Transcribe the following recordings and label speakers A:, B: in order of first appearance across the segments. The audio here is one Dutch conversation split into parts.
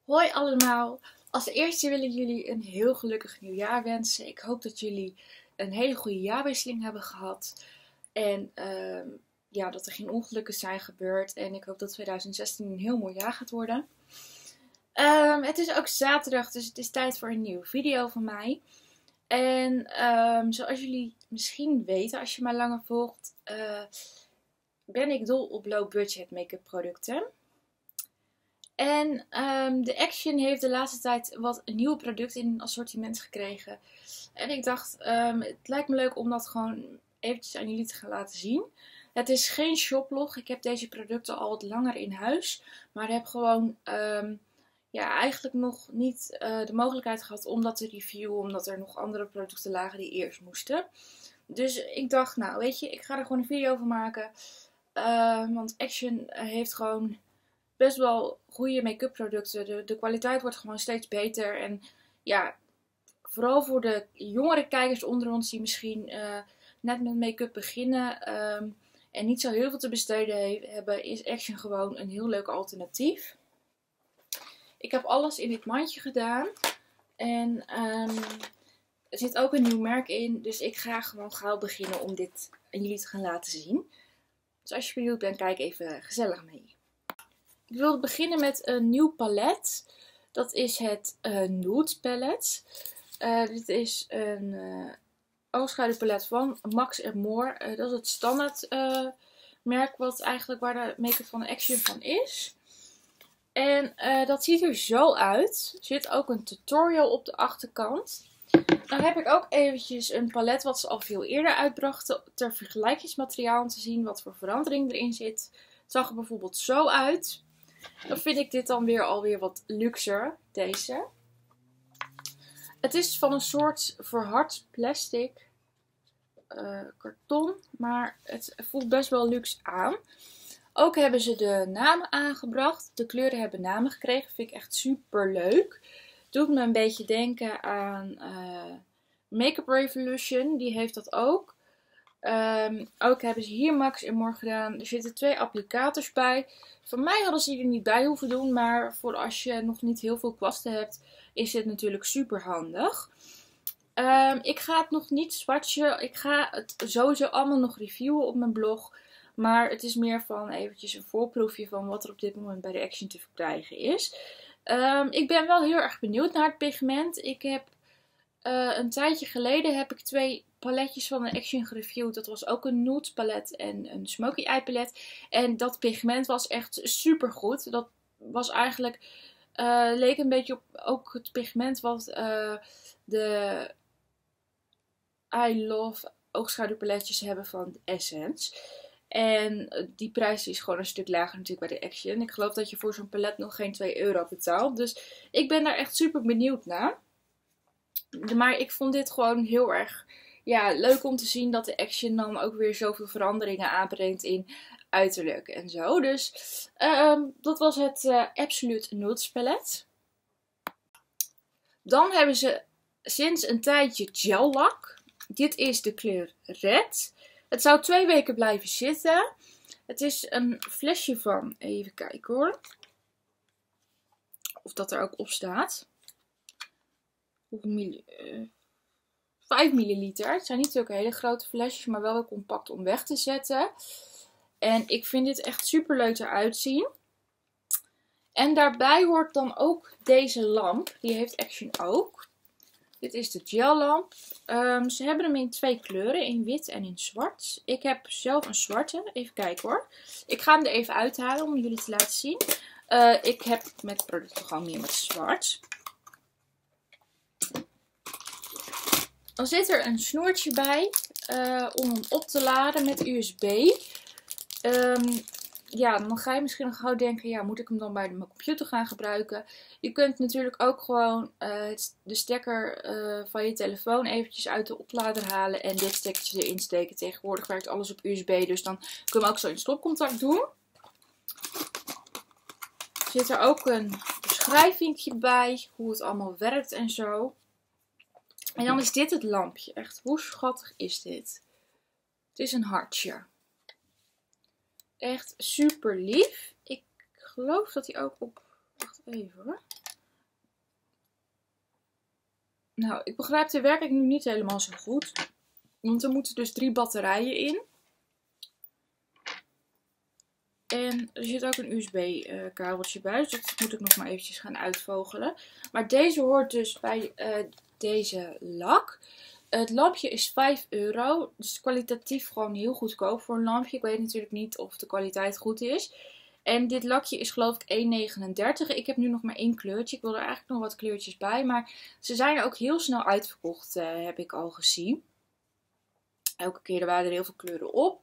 A: Hoi allemaal! Als eerste wil ik jullie een heel gelukkig nieuwjaar wensen. Ik hoop dat jullie een hele goede jaarwisseling hebben gehad. En ja, dat er geen ongelukken zijn gebeurd. En ik hoop dat 2016 een heel mooi jaar gaat worden. Het is ook zaterdag, dus het is tijd voor een nieuwe video van mij. En zoals jullie misschien weten, als je mij langer volgt, ben ik dol op low budget make-up producten. En de Action heeft de laatste tijd wat nieuwe producten in het assortiment gekregen. En ik dacht, het lijkt me leuk om dat gewoon eventjes aan jullie te gaan laten zien. Het is geen shoplog. Ik heb deze producten al wat langer in huis. Maar heb gewoon ja, eigenlijk nog niet de mogelijkheid gehad om dat te reviewen. Omdat er nog andere producten lagen die eerst moesten. Dus ik dacht, nou weet je, ik ga er gewoon een video over maken. Want Action heeft gewoon best wel goede make-up producten. De kwaliteit wordt gewoon steeds beter. En ja, vooral voor de jongere kijkers onder ons die misschien net met make-up beginnen en niet zo heel veel te besteden hebben, is Action gewoon een heel leuk alternatief. Ik heb alles in dit mandje gedaan. En er zit ook een nieuw merk in. Dus ik ga gewoon gauw beginnen om dit aan jullie te gaan laten zien. Dus als je benieuwd bent, kijk even gezellig mee. Ik wilde beginnen met een nieuw palet. Dat is het Nude Palette. Dit is een oogschaduwpalet van Max More. Dat is het standaard merk wat eigenlijk waar de make-up van Action van is. En dat ziet er zo uit. Er zit ook een tutorial op de achterkant. Dan heb ik ook eventjes een palet wat ze al veel eerder uitbrachten ter vergelijkingsmateriaal om te zien wat voor verandering erin zit. Het zag er bijvoorbeeld zo uit. Dan vind ik dit dan weer alweer wat luxer, deze. Het is van een soort verhard plastic karton, maar het voelt best wel luxe aan. Ook hebben ze de namen aangebracht. De kleuren hebben namen gekregen, vind ik echt super leuk. Doet me een beetje denken aan Make-up Revolution, die heeft dat ook. Ook hebben ze hier Max More gedaan. Er zitten 2 applicators bij. Van mij hadden ze die er niet bij hoeven doen. Maar voor als je nog niet heel veel kwasten hebt, is dit natuurlijk super handig. Ik ga het nog niet swatchen. Ik ga het sowieso allemaal nog reviewen op mijn blog. Maar het is meer van eventjes een voorproefje van wat er op dit moment bij de Action te verkrijgen is. Ik ben wel heel erg benieuwd naar het pigment. Ik heb een tijdje geleden heb ik 2 paletjes van de Action gereviewd. Dat was ook een nude palet en een smoky eye palet. En dat pigment was echt super goed. Dat was eigenlijk, leek een beetje op ook het pigment wat de I Love oogschaduwpaletjes hebben van Essence. En die prijs is gewoon een stuk lager natuurlijk bij de Action. Ik geloof dat je voor zo'n palet nog geen 2 euro betaalt. Dus ik ben daar echt super benieuwd naar. Maar ik vond dit gewoon heel erg leuk om te zien dat de Action dan ook weer zoveel veranderingen aanbrengt in uiterlijk en zo. Dus dat was het Absolute Nude palet. Dan hebben ze sinds een tijdje gel lak. Dit is de kleur Red. Het zou 2 weken blijven zitten. Het is een flesje van, even kijken hoor, of dat er ook op staat. 5 milliliter. Het zijn niet zulke hele grote flesjes, maar wel heel compact om weg te zetten. En ik vind dit echt super leuk eruit zien. En daarbij hoort dan ook deze lamp. Die heeft Action ook. Dit is de gel lamp. Ze hebben hem in 2 kleuren. In wit en in zwart. Ik heb zelf een zwarte. Even kijken hoor. Ik ga hem er even uithalen om jullie te laten zien. Ik heb met producten gewoon meer met zwart. Dan zit er een snoertje bij om hem op te laden met USB. Ja, dan ga je misschien nog gauw denken, ja, moet ik hem dan bij mijn computer gaan gebruiken? Je kunt natuurlijk ook gewoon de stekker van je telefoon eventjes uit de oplader halen en dit stekkertje erin steken. Tegenwoordig werkt alles op USB, dus dan kun je hem ook zo in stopcontact doen. Er zit er ook een beschrijvingje bij, hoe het allemaal werkt en zo. En dan is dit het lampje. Echt, hoe schattig is dit? Het is een hartje. Echt super lief. Ik geloof dat hij ook op... Wacht even hoor. Nou, ik begrijp de werking nu niet helemaal zo goed. Want er moeten dus 3 batterijen in. En er zit ook een USB-kabeltje bij. Dus dat moet ik nog maar eventjes gaan uitvogelen. Maar deze hoort dus bij deze lak. Het lampje is 5 euro. Dus kwalitatief gewoon heel goedkoop voor een lampje. Ik weet natuurlijk niet of de kwaliteit goed is. En dit lakje is geloof ik 1,39. Ik heb nu nog maar 1 kleurtje. Ik wil er eigenlijk nog wat kleurtjes bij. Maar ze zijn ook heel snel uitverkocht, heb ik al gezien. Elke keer er waren er heel veel kleuren op.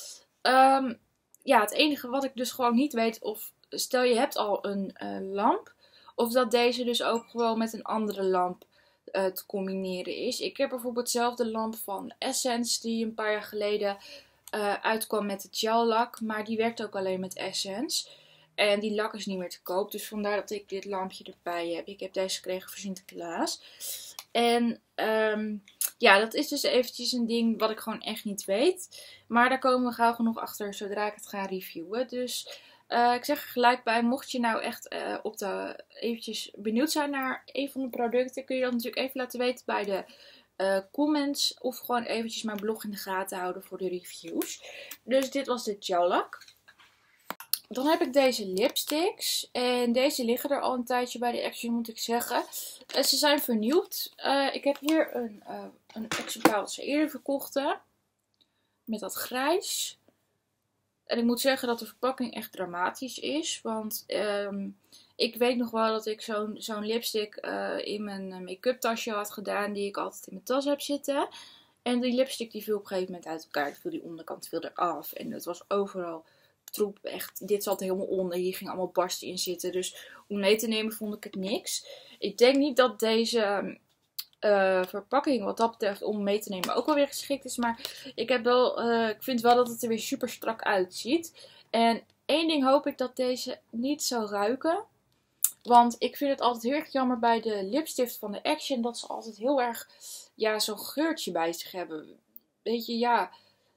A: Ja, het enige wat ik dus gewoon niet weet of... Stel je hebt al een lamp. Of dat deze dus ook gewoon met een andere lamp te combineren is. Ik heb bijvoorbeeld zelf de lamp van Essence. Die een paar jaar geleden uitkwam met de gel lak. Maar die werkt ook alleen met Essence. En die lak is niet meer te koop. Dus vandaar dat ik dit lampje erbij heb. Ik heb deze gekregen voor Sinterklaas. En ja, dat is dus eventjes een ding wat ik gewoon echt niet weet. Maar daar komen we gauw genoeg achter zodra ik het ga reviewen. Dus ik zeg er gelijk bij, mocht je nou echt eventjes benieuwd zijn naar een van de producten, kun je dat natuurlijk even laten weten bij de comments. Of gewoon eventjes mijn blog in de gaten houden voor de reviews. Dus dit was de gel lak. Dan heb ik deze lipsticks. En deze liggen er al een tijdje bij de Action, moet ik zeggen. Ze zijn vernieuwd. Ik heb hier een exemplaar wat ze eerder verkochten. Met dat grijs. En ik moet zeggen dat de verpakking echt dramatisch is. Want ik weet nog wel dat ik zo'n lipstick in mijn make-up tasje had gedaan. Die ik altijd in mijn tas heb zitten. En die lipstick die viel op een gegeven moment uit elkaar. Die onderkant viel eraf. En het was overal troep. Echt, dit zat helemaal onder. Hier ging allemaal barsten in zitten. Dus om mee te nemen vond ik het niks. Ik denk niet dat deze verpakking wat dat betreft om mee te nemen ook wel weer geschikt is. Maar ik vind wel dat het er weer super strak uitziet. En één ding hoop ik dat deze niet zou ruiken. Want ik vind het altijd heel erg jammer bij de lipstift van de Action. Dat ze altijd heel erg zo'n geurtje bij zich hebben. Weet je, ja.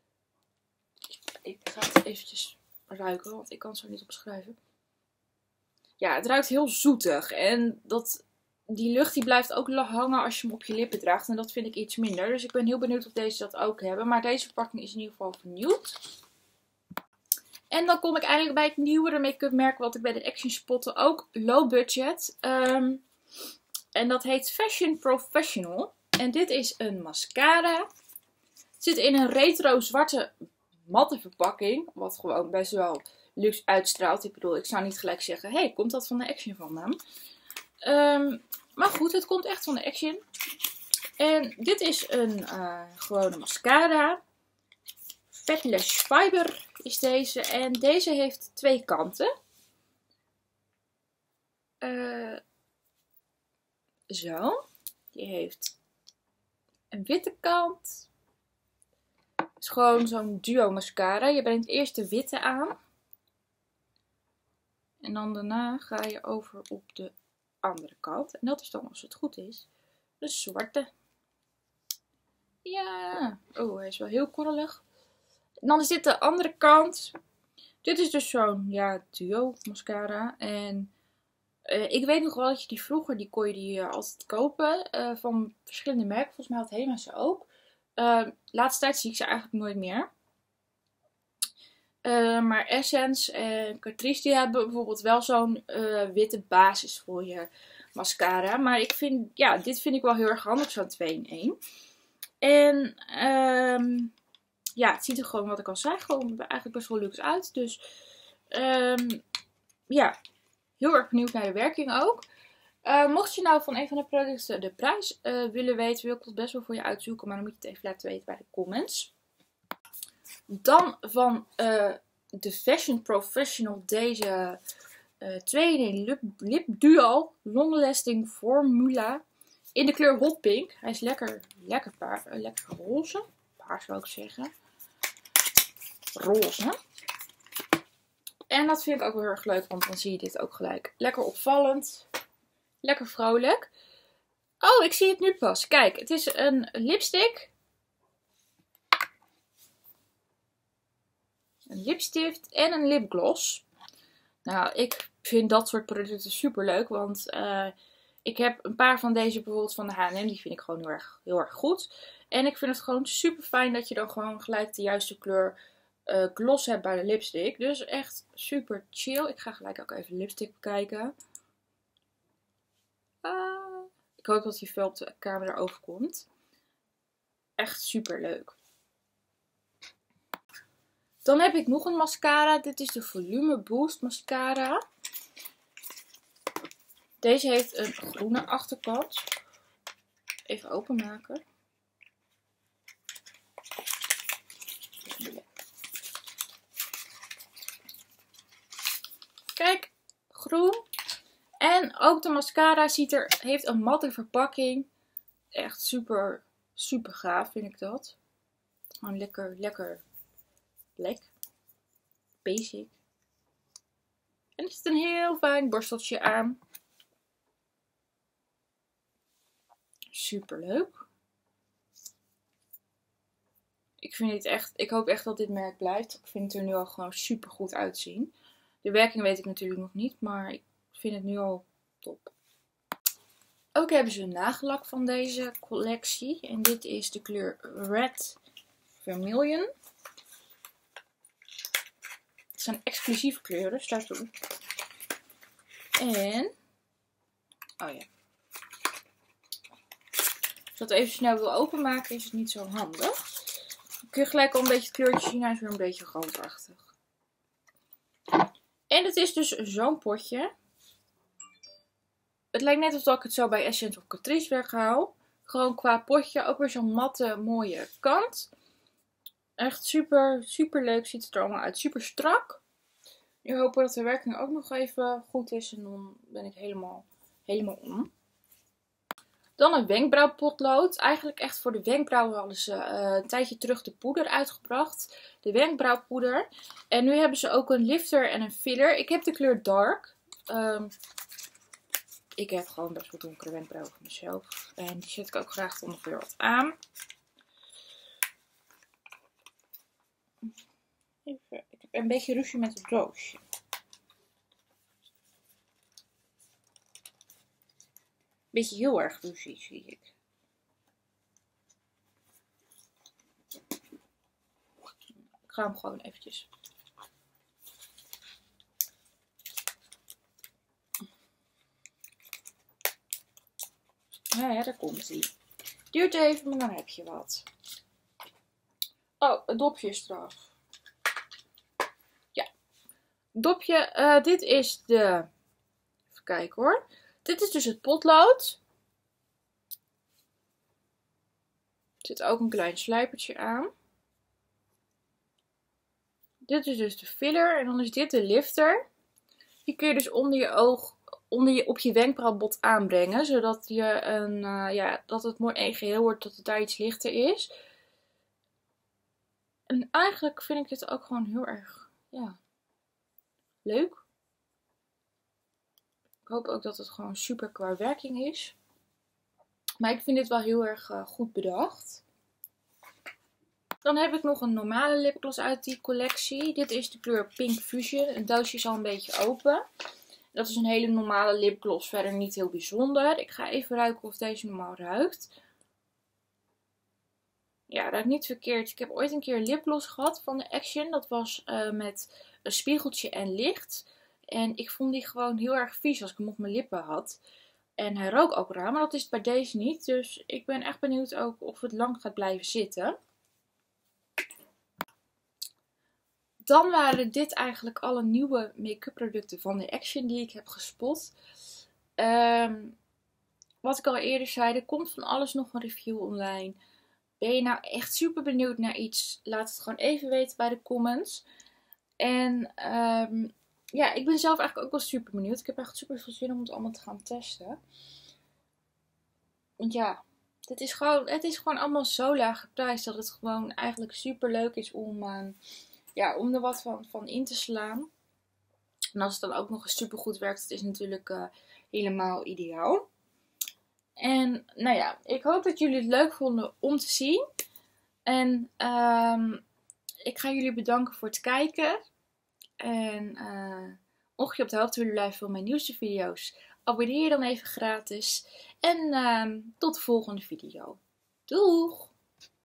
A: Ik ga het eventjes ruiken, want ik kan het zo niet opschrijven. Ja, het ruikt heel zoetig. En die lucht die blijft ook hangen als je hem op je lippen draagt. En dat vind ik iets minder. Dus ik ben heel benieuwd of deze dat ook hebben. Maar deze verpakking is in ieder geval vernieuwd. En dan kom ik eigenlijk bij het nieuwere make-up merk wat ik bij de Action spotte. Ook low budget. En dat heet Fashion Professional. En dit is een mascara. Het zit in een retro zwarte matte verpakking. Wat gewoon best wel luxe uitstraalt. Ik bedoel, ik zou niet gelijk zeggen, hey, komt dat van de Action vandaan? Maar goed, het komt echt van de Action. En dit is een gewone mascara. Fatless Fiber is deze. En deze heeft 2 kanten. Zo. Die heeft een witte kant. Het is gewoon zo'n duo mascara. Je brengt eerst de witte aan. En dan daarna ga je over op de andere kant. En dat is dan, als het goed is, de zwarte. Ja. Oh, hij is wel heel korrelig. En dan is dit de andere kant. Dit is dus zo'n duo mascara. En ik weet nog wel dat je die vroeger, die kon je die altijd kopen. Van verschillende merken. Volgens mij had Hema ze ook. Laatste tijd zie ik ze eigenlijk nooit meer. Maar Essence en Catrice die hebben bijvoorbeeld wel zo'n witte basis voor je mascara. Maar ik vind, dit vind ik wel heel erg handig, zo'n 2 in 1. En het ziet er gewoon, wat ik al zei, gewoon eigenlijk best wel luxe uit. Dus heel erg benieuwd naar de werking ook. Mocht je nou van een van de producten de prijs willen weten, wil ik het best wel voor je uitzoeken. Maar dan moet je het even laten weten bij de comments. Dan van de Fashion Professional deze 2-in-1 lip duo long lasting formula in de kleur hot pink. Hij is lekker roze. Paars zou ik zeggen. Roze. En dat vind ik ook wel heel erg leuk, want dan zie je dit ook gelijk. Lekker opvallend. Lekker vrolijk. Oh, ik zie het nu pas. Kijk, het is een lipstick. Een lipstift en een lipgloss. Nou, ik vind dat soort producten super leuk. Want Ik heb een paar van deze bijvoorbeeld van de H&M. Die vind ik gewoon heel erg goed. En ik vind het gewoon super fijn dat je dan gewoon gelijk de juiste kleur gloss hebt bij de lipstick. Dus echt super chill. Ik ga gelijk ook even de lipstick bekijken. Ik hoop dat die veel op de camera overkomt. Echt super leuk. Dan heb ik nog een mascara. Dit is de Volume Boost Mascara. Deze heeft een groene achterkant. Even openmaken. Kijk, groen. En ook de mascara heeft een matte verpakking. Echt super, super gaaf vind ik dat. Gewoon lekker black. Basic. En er zit een heel fijn borsteltje aan. Super leuk. Ik hoop echt dat dit merk blijft. Ik vind het er nu al gewoon super goed uitzien. De werking weet ik natuurlijk nog niet, maar ik vind het nu al top. Ook hebben ze een nagellak van deze collectie. En dit is de kleur Red Vermilion. Het zijn exclusieve kleuren, staat erop. En... oh ja. Als ik dat even snel wil openmaken, is het niet zo handig. Dan kun je gelijk al een beetje het kleurtje zien. Hij is weer een beetje roodachtig. En het is dus zo'n potje. Het lijkt net alsof ik het zo bij Essence of Catrice weghaal. Gewoon qua potje. Ook weer zo'n matte, mooie kant. Echt super, super leuk ziet het er allemaal uit. Super strak. Nu hopen dat de werking ook nog even goed is. En dan ben ik helemaal om. Dan een wenkbrauwpotlood. Eigenlijk echt voor de wenkbrauwen hadden ze een tijdje terug de poeder uitgebracht. De wenkbrauwpoeder. En nu hebben ze ook een lifter en een filler. Ik heb de kleur dark. Ik heb gewoon best wel donkere wenkbrauwen voor mezelf. En die zet ik ook graag ongeveer wat aan. Even, ik heb een beetje ruzie met het doosje. Beetje heel erg ruzie, zie ik. Ik ga hem gewoon eventjes. Ja, daar komt hij. Duurt even, maar dan heb je wat. Oh, het dopje is eraf. Ja. Dopje, dit is de... even kijken hoor. Dit is dus het potlood. Er zit ook een klein slijpertje aan. Dit is dus de filler en dan is dit de lifter. Die kun je dus onder je oog, op je wenkbrauwbot aanbrengen. Zodat dat het mooi één geheel wordt, dat het daar iets lichter is. En eigenlijk vind ik dit ook gewoon heel erg leuk. Ik hoop ook dat het gewoon super qua werking is. Maar ik vind dit wel heel erg goed bedacht. Dan heb ik nog een normale lipgloss uit die collectie. Dit is de kleur Pink Fusion. Het doosje is al een beetje open. Dat is een hele normale lipgloss. Verder niet heel bijzonder. Ik ga even ruiken of deze normaal ruikt. Ja, ruikt niet verkeerd. Ik heb ooit een keer een lipgloss gehad van de Action. Dat was met een spiegeltje en licht. En ik vond die gewoon heel erg vies als ik hem op mijn lippen had. En hij rook ook raar, maar dat is het bij deze niet. Dus ik ben echt benieuwd ook of het lang gaat blijven zitten. Dan waren dit eigenlijk alle nieuwe make-up producten van de Action die ik heb gespot. Wat ik al eerder zei, er komt van alles nog een review online. Ben je nou echt super benieuwd naar iets? Laat het gewoon even weten bij de comments. En ja, ik ben zelf eigenlijk ook wel super benieuwd. Ik heb echt super veel zin om het allemaal te gaan testen. Want ja, het is gewoon allemaal zo laag geprijsd dat het gewoon eigenlijk super leuk is om er wat van in te slaan. En als het dan ook nog eens super goed werkt, het is natuurlijk helemaal ideaal. En nou ja, ik hoop dat jullie het leuk vonden om te zien. En ik ga jullie bedanken voor het kijken. En mocht je op de hoogte willen blijven van mijn nieuwste video's, abonneer je dan even gratis. En tot de volgende video. Doeg!